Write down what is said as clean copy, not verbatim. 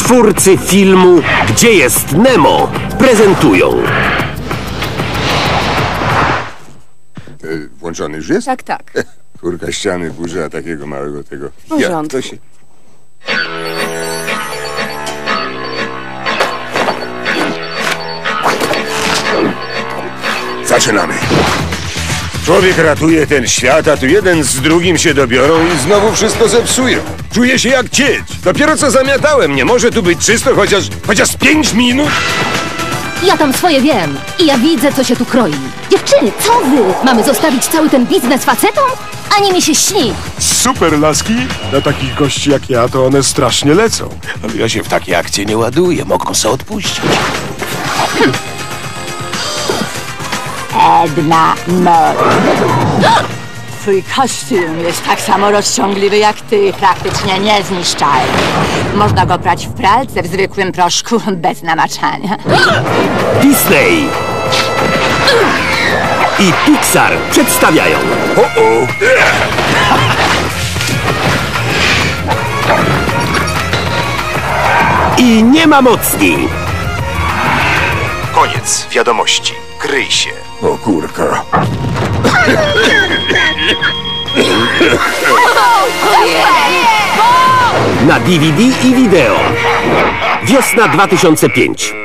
Twórcy filmu Gdzie jest Nemo prezentują. Włączony już jest? Tak, tak. Kurka ściany burzy, a takiego małego tego... W porządku. to się... Zaczynamy. Człowiek ratuje ten świat, a tu jeden z drugim się dobiorą i znowu wszystko zepsują. Czuję się jak cieć. Dopiero co zamiatałem. Nie może tu być czysto chociaż 5 minut? Ja tam swoje wiem i ja widzę, co się tu kroi. Dziewczyny, co wy? Mamy zostawić cały ten biznes facetom? Ani mi się śni. Super, laski. Na takich gości jak ja to one strasznie lecą. Ale ja się w takie akcje nie ładuję, mogą se odpuścić. Edna Mode. Twój kostium jest tak samo rozciągliwy jak ty, praktycznie niezniszczalny. Można go prać w pralce w zwykłym proszku, bez namaczania. Disney i Pixar przedstawiają. I nie ma mocni. Koniec wiadomości. Kryj się. O kurka. Na DVD i wideo. Wiosna 2005.